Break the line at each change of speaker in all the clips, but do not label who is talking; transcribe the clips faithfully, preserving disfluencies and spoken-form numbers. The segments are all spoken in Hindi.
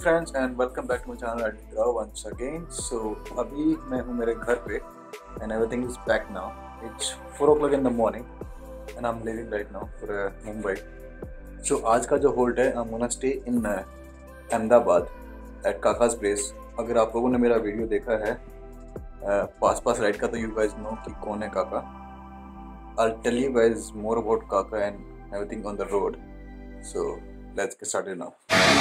Friends and welcome back to my channel at once again. So अभी मैं हूँ मेरे घर पे and everything is back now. It's four o'clock in the morning and I am living right now for Mumbai. So आज का जो होल्ड है I am gonna stay in Ahmedabad at काकाज प्लेस। अगर आप लोगों ने मेरा वीडियो देखा है uh, पास पास राइड का तो यू गाइज नो कि कौन है काका। I'll tell you guys more about Kaka and everything on the road. So let's get started now.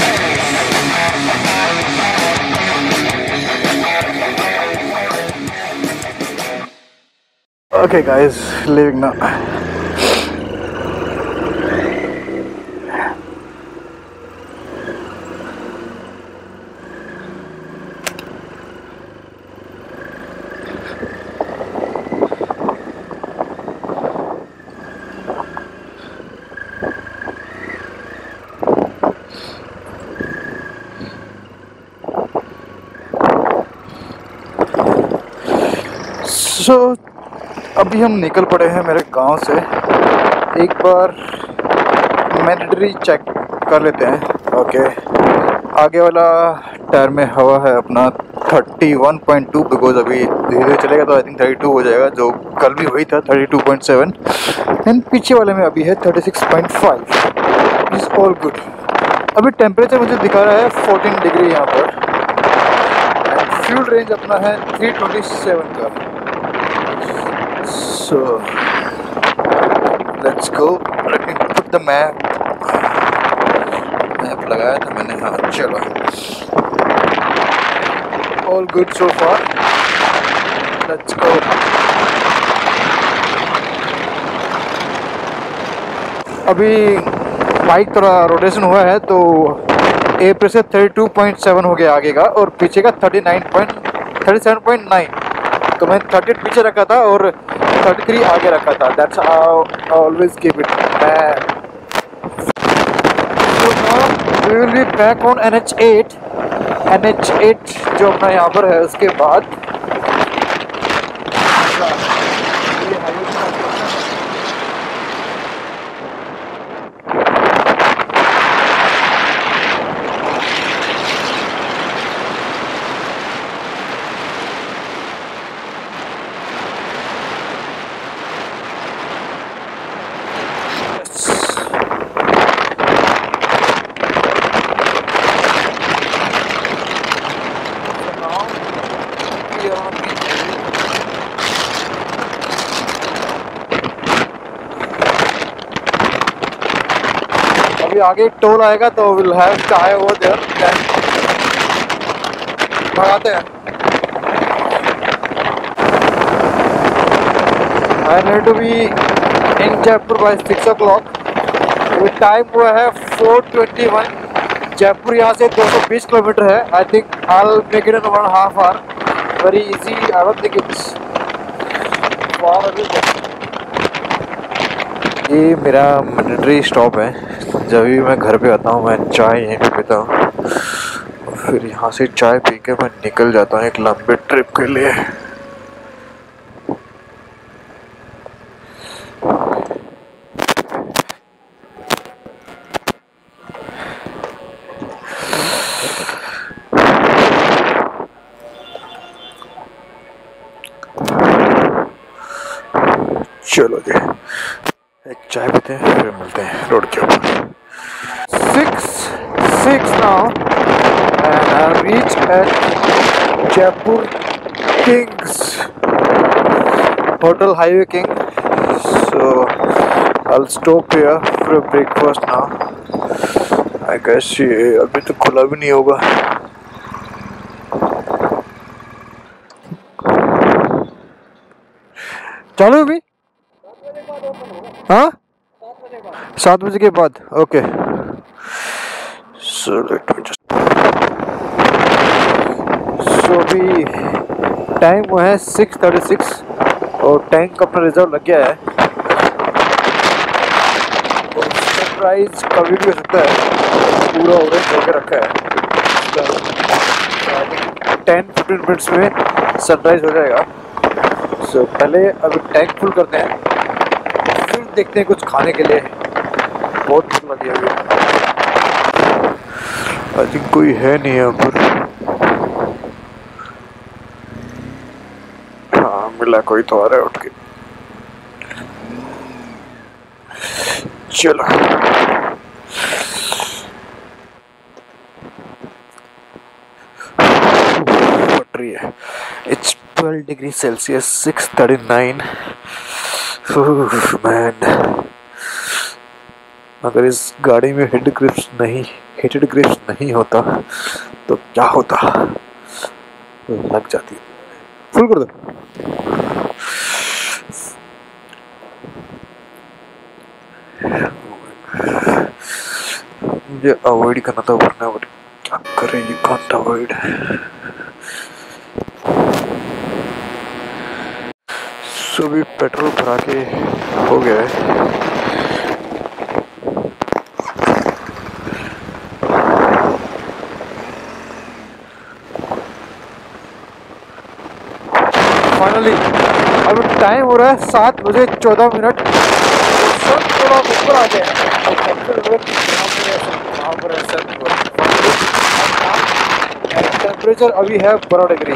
Okay guys, leaving now. So so, अभी हम निकल पड़े हैं मेरे गांव से। एक बार मैंडेटरी चेक कर लेते हैं। ओके, आगे वाला टायर में हवा है अपना thirty one point two, because अभी धीरे धीरे चलेगा तो आई थिंक थर्टी टू हो जाएगा, जो कल भी वही था thirty two point seven. And पीछे वाले में अभी है thirty six point five. Is all good. अभी टेम्परेचर मुझे दिखा रहा है फोर्टीन डिग्री यहाँ पर। एंड फ्यूल रेंज अपना है थ्री ट्वेंटी सेवन का। So let's go. Let me put the map. Map लगाया था मैंने। हाँ चलो, all good so far. Let's go. अभी बाइक थोड़ा रोटेशन हुआ है तो ए पे से थर्टी टू पॉइंट सेवन हो गया आगे का, और पीछे का thirty nine point thirty seven point nine. तो मैं थर्टी एट पीछे रखा था और थर्टी थ्री आगे रखा था। That's how I always keep it. So now we will be back on N H eight. N H eight जो अपना यहाँ पर है, उसके बाद अभी आगे टोल आएगा तो will have chai over there. भगाते हैं। I need to be in Jaipur by six o'clock. अभी टाइम हुआ है फोर ट्वेंटी वन। जयपुर यहाँ से दो सौ बीस किलोमीटर है। I think I will make it in one half hour. Very easy. I don't think it's far away. ये मेरा मैंडेटरी स्टॉप है। जब भी मैं घर पे आता हूँ मैं चाय यहीं पे पीता हूँ, फिर यहाँ से चाय पी के मैं निकल जाता हूँ एक लंबे ट्रिप के लिए। चलो जी, एक चाय पीते हैं फिर मिलते हैं रोड के ऊपर। Six six now and I reach at Jaipur kings hotel, highway king. So I will stop here for breakfast now. I guess ये अभी तो खुला भी नहीं होगा। चालू अभी? हाँ, सात बजे के बाद। Okay, so let me just. So अभी टाइम वो है सिक्स थर्टी सिक्स और टैंक अपना रिजर्व लग गया है। सरप्राइज कभी भी हो सकता है। पूरा ऑरेंज होकर रखा है। टेन फिफ्टीन मिनट्स में सनराइज हो जाएगा। सो so, पहले अभी टैंक फुल करते हैं, फिर देखते हैं कुछ खाने के लिए। बहुत भूख लगी है अभी। आई थिंक कोई है नहीं यहाँ पर। हाँ मिला, कोई तो आ रहा है उठ के। चलो फट रही है। It's twelve degree Celsius, six thirty nine. Man, अगर इस गाड़ी में हेड ग्रिप्स नहीं हीटेड ग्रिप्स नहीं होता तो क्या होता। लग जाती। फुल कर दो। मुझे अवॉइड करना था वरना क्या करें, यू कांट अवॉइड। सो भी पेट्रोल भरा के हो गया है। फाइनली अब टाइम हो रहा है सात बजे चौदह मिनट। सब थोड़ा ऊपर आ गया है। टेम्परेचर अभी है बारह degree.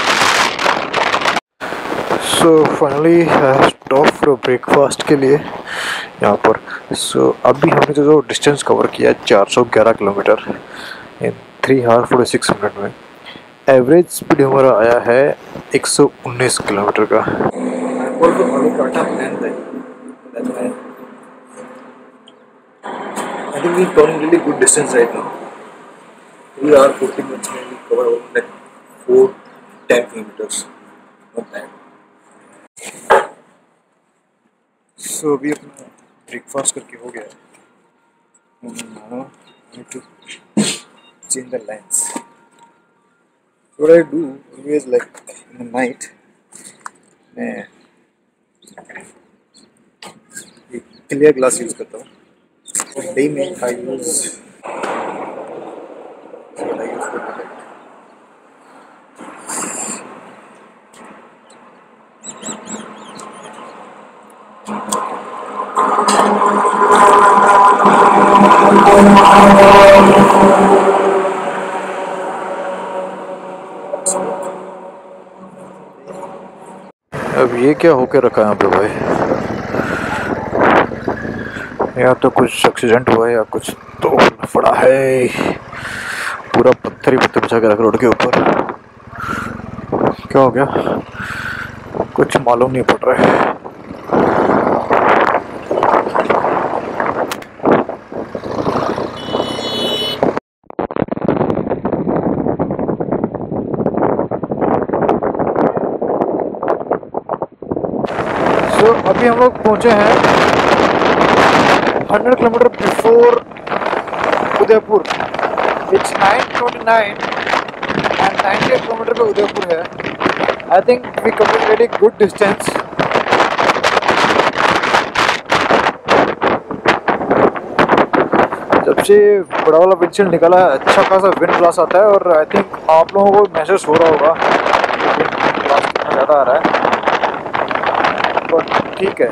So finally stop for breakfast के लिए यहाँ पर। सो so, अभी हमने जो डिस्टेंस कवर किया चार सौ ग्यारह kilometre in three hour forty six minute में। एवरेज स्पीड हमारा आया है एक सौ उन्नीस किलोमीटर का। I think we've gone really good distance right now. We are forty minutes and we cover over like four, ten kilometers. Not bad. So अभी अपना ब्रेकफास्ट करके हो गया है। Now I need to change the lens. What I do always like in the night, मैं एक क्लियर ग्लास यूज करता हूँ। Day में I use what I use for the light. अब ये क्या होके रखा है यहाँ पे भाई? या तो कुछ एक्सीडेंट हुआ है या कुछ तो पड़ा है। पूरा पत्थर ही पत्थर बिछा के रखा रोड के ऊपर। क्या हो गया कुछ मालूम नहीं पड़ रहा है। तो अभी हम लोग पहुंचे हैं hundred kilometre before Udaipur. It's nine twenty nine and ninety eight kilometre पे उदयपुर है। I think we cover very good distance. जब से बड़ा वाला विंडशील्ड निकाला है अच्छा खासा विंड ब्लास्ट आता है और आई थिंक आप लोगों को महसूस हो रहा होगा विंड ब्लास्ट कितना ज़्यादा आ रहा है। ठीक है,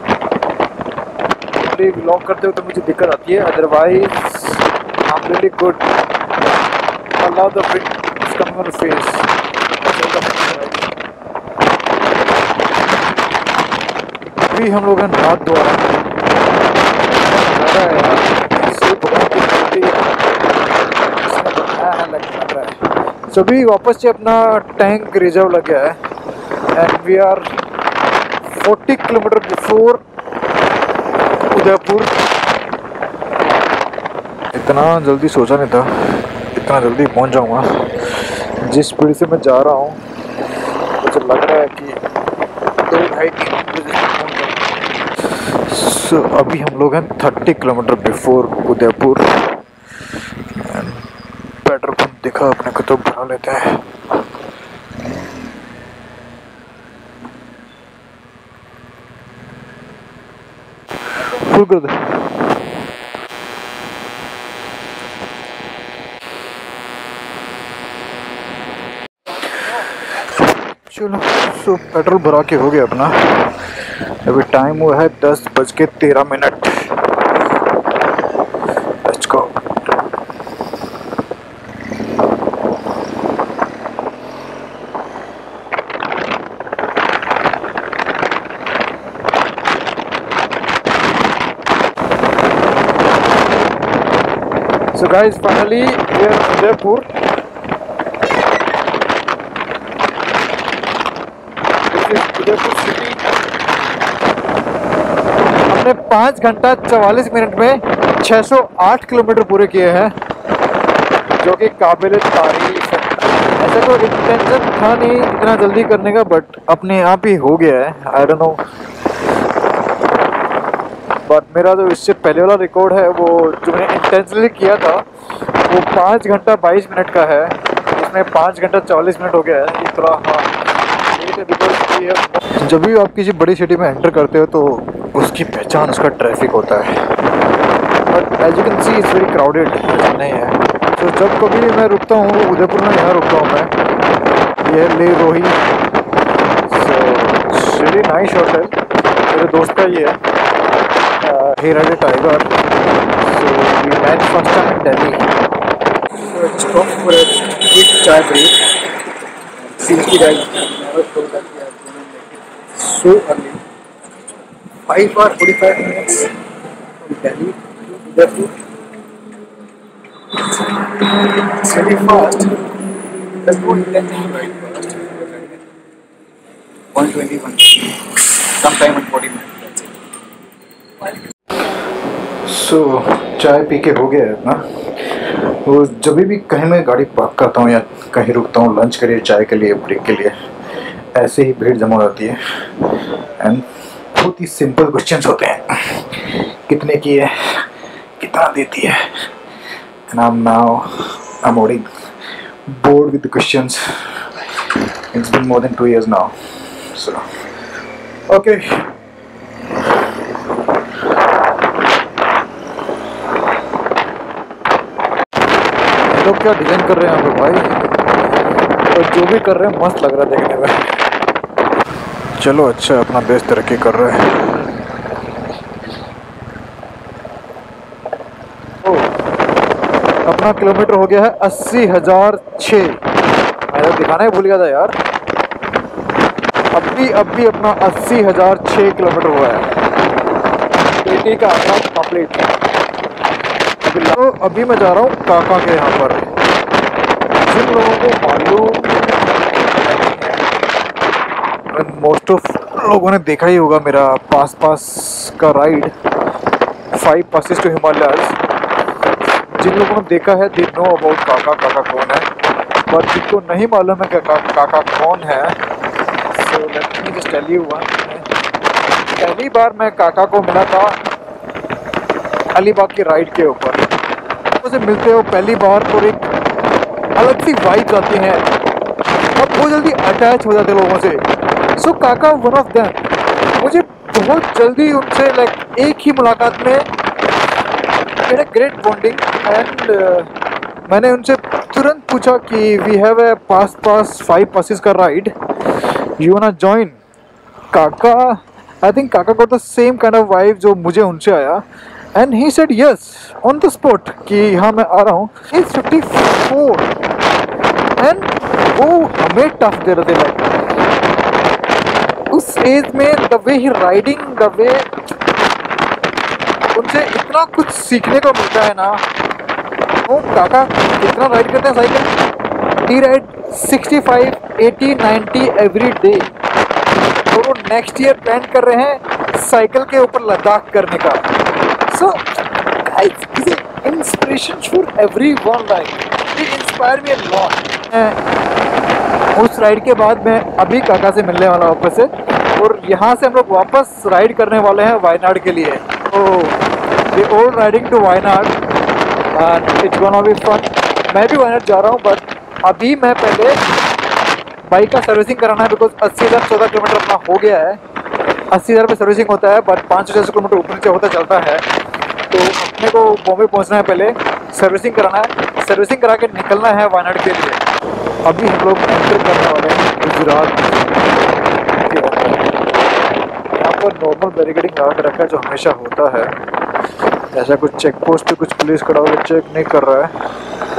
व्लॉग करते हुए तो मुझे दिक्कत आती है, otherwise I am really good. Allow the wind is coming on the face. अभी हम लोग हैं नाथ द्वारा। सभी वापस से अपना टैंक रिजर्व लग गया है and we are forty kilometre before Udaipur. इतना जल्दी सोचा नहीं था इतना जल्दी पहुंच जाऊंगा। जिस स्पीड से मैं जा रहा हूँ मुझे लग रहा है कि दो ढाई तीन बजे पहुंच जाऊंगा। सो अभी हम लोग हैं thirty kilometre before Udaipur. Petrol pump दिखा अपने को तो भरा लेते हैं। फुल कर दे। चलो सो पेट्रोल भरा के हो गया अपना। अभी टाइम हुआ है दस बज के तेरह मिनट। Let's go. So guys, finally we are in Udaipur. This is Udaipur city. हमने पाँच घंटा चवालीस मिनट में छह सौ आठ किलोमीटर पूरे किए हैं, जो कि काबिल तारीफ है। ऐसा कोई इंटेंशन था नहीं इतना जल्दी करने का, बट अपने आप ही हो गया है। आई डोंट नो, बट मेरा जो इससे पहले वाला रिकॉर्ड है वो जो मैंने इंटेंशनली किया था वो पाँच घंटा बाईस मिनट का है, इसमें पाँच घंटा चौवालीस मिनट हो गया है। इस तरह हाँ, जब भी आप किसी बड़ी सिटी में एंटर करते हो तो उसकी पहचान उसका ट्रैफिक होता है, but as you can see it's very crowded नहीं है। तो जब कभी मैं रुकता हूँ उदयपुर में, यहाँ रुकता हूँ मैं, ये ले रोही, सो रियली नाइस होटल, मेरे दोस्त का ये है, here at a tiger, so we met first time in Delhi, so I just stopped for a quick chai break. Seriously guys, never thought that we are going to make it so early, five or forty-five minutes from Delhi to Udaipur. It's very fast, let's go intentionally right fast, one twenty-one, sometime in forty minutes, that's it. So so, चाय पी के हो गया है ना। वो जब भी कहीं मैं गाड़ी पार्क करता हूँ या कहीं रुकता हूँ लंच के लिए, चाय के लिए, ब्रेक के लिए, ऐसे ही भीड़ जमा हो जाती है। एंड बहुत ही सिंपल क्वेश्चंस होते हैं, कितने की है, कितना देती है, and I am now I am already bored with the questions. It's been more than two years now, so okay. लोग क्या डिजाइन कर रहे हैं यहाँ पे भाई, और जो भी कर रहे हैं मस्त लग रहा है देखने में। चलो अच्छा, अपना देश तरक्की कर रहे हैं। ओ, अपना किलोमीटर हो गया है अस्सी हजार छः। मैंने दिखाना ही भूल गया था यार, अभी अभी अपना अस्सी हजार छः किलोमीटर हुआ है। पेटी का आंकड़ा कंप्लीट। तो अभी मैं जा रहा हूँ काका के यहाँ पर। जिन लोगों को मालूम, मोस्ट ऑफ लोगों ने देखा ही होगा मेरा पास पास का ride, five passes to Himalayas. जिन लोगों ने देखा है दे नो अबाउट काका, काका कौन है, पर जिनको नहीं मालूम है काका काका कौन है, so let me just tell you one. पहली बार मैं काका को मिला था अलीबाग की राइड के ऊपर। से मिलते हो पहली बार और एक अलग सी वाइब आती है, और बहुत जल्दी अटैच हो जाते लोगों से। सो काका वन ऑफ देम। मुझे बहुत जल्दी उनसे लाइक एक ही मुलाकात में मेरा ग्रेट बॉन्डिंग, एंड मैंने उनसे तुरंत पूछा कि we have a pass pass five passes का ride, you want to join. काका, आई थिंक काका को the same kind of vibe जो मुझे उनसे आया, and he said yes on the spot कि हाँ मैं आ रहा हूँ। इज फिफ्टी फोर एंड वो हमें टफ दे रहे थे लाइक उस एज में। The way he riding, the way उनसे इतना कुछ सीखने को मिलता है ना। वो काका कितना राइड करते हैं cycle, he ride sixty five, eighty, ninety every day. और वो नेक्स्ट ईयर प्लान कर रहे हैं साइकिल के ऊपर लद्दाख करने का। So, guys, he's an inspiration for everyone. Like, he inspired me a lot. उस राइड के बाद मैं अभी काका से मिलने वाला वापस से, और यहाँ से हम लोग वापस राइड करने वाले हैं वायनाड के लिए। तो we all riding to Wayanad and it's gonna be fun. मैं भी वायनाड जा रहा हूँ, बट अभी मैं पहले बाइक का सर्विसिंग कराना है, बिकॉज अस्सी हज़ार चौदह किलोमीटर अपना हो गया है। अस्सी हज़ार पे सर्विसिंग होता है, बट पाँच सौ छः सौ किलोमीटर ऊपर नीचे होता चलता है। तो अपने को बॉम्बे पहुंचना है, पहले सर्विसिंग कराना है, सर्विसिंग करा के निकलना है वायनाड के लिए। अभी हम लोग एंटर करने वाले हैं गुजरात के अंदर। यहाँ पर नॉर्मल बैरिकेडिंग लगा के रखा है जो हमेशा होता है। ऐसा कुछ चेक पोस्ट पे कुछ पुलिस खड़ा होकर चेक नहीं कर रहा है।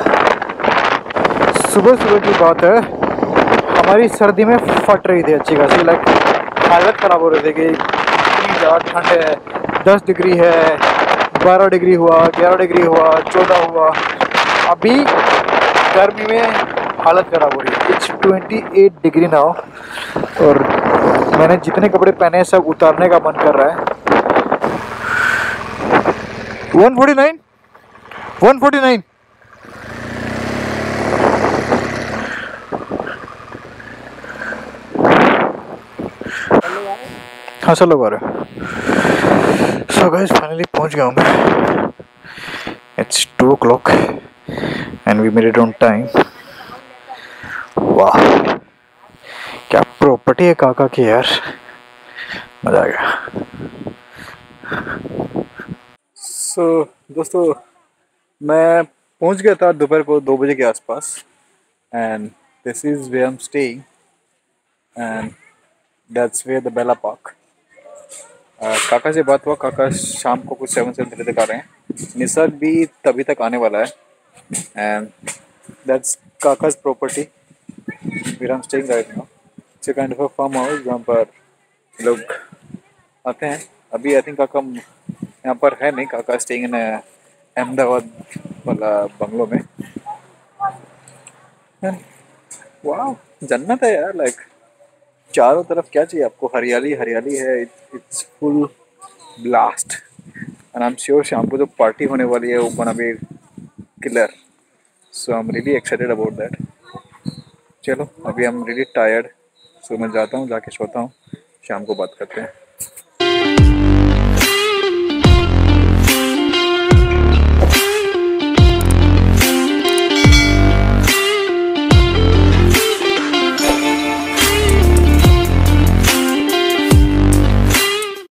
सुबह सुबह की बात है, हमारी सर्दी में फट रही थी अच्छी खासी, लाइक हालत ख़राब हो रही थी कि इतनी ज़्यादा ठंड है, दस डिग्री है, बारह डिग्री हुआ, ग्यारह डिग्री हुआ, चौदह हुआ। अभी गर्मी में हालत ख़राब हो रही है। It's twenty eight degree now और मैंने जितने कपड़े पहने हैं सब उतारने का मन कर रहा है। One forty nine one forty nine. हाँ सब लोग आ रहे हैं। सो गाइस फाइनली पहुंच गया हूँ मैं। It's two o'clock and we made it on time. वाह क्या प्रॉपर्टी है काका की यार, मजा आ गया। सो so, दोस्तों मैं पहुंच गया था दोपहर को दो बजे के आसपास and this is where I am staying and that's where the Bela park. काका से बात हुआ, काका शाम को कुछ सेवन सेवन थर्टी तक आ रहे हैं। निसर्ग भी तभी तक आने वाला है एंड दैट्स काका's property where I am staying right now. It's a kind of a farm house जहाँ पर लोग आते हैं। अभी आई थिंक काका यहाँ पर है नहीं, काका स्टेइंग इन अहमदाबाद वाला बंगलो में। वाह जन्नत है यार, लाइक चारों तरफ क्या चाहिए आपको, हरियाली हरियाली है। It's full blast and I am sure शाम को जो पार्टी होने वाली है वो gonna be killer. So I am really excited about that. चलो अभी I am really tired, so मैं जाता हूँ, जाके सोता हूँ, शाम को बात करते हैं।